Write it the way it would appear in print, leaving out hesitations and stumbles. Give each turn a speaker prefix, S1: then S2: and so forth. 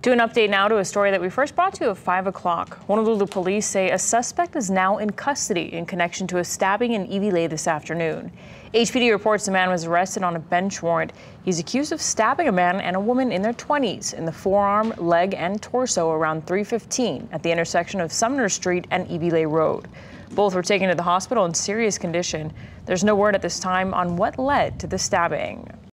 S1: To an update now to a story that we first brought to you at 5 o'clock. Honolulu police say a suspect is now in custody in connection to a stabbing in Iwilei this afternoon. HPD reports the man was arrested on a bench warrant. He's accused of stabbing a man and a woman in their 20s in the forearm, leg, and torso around 3:15 at the intersection of Sumner Street and Iwilei Road. Both were taken to the hospital in serious condition. There's no word at this time on what led to the stabbing.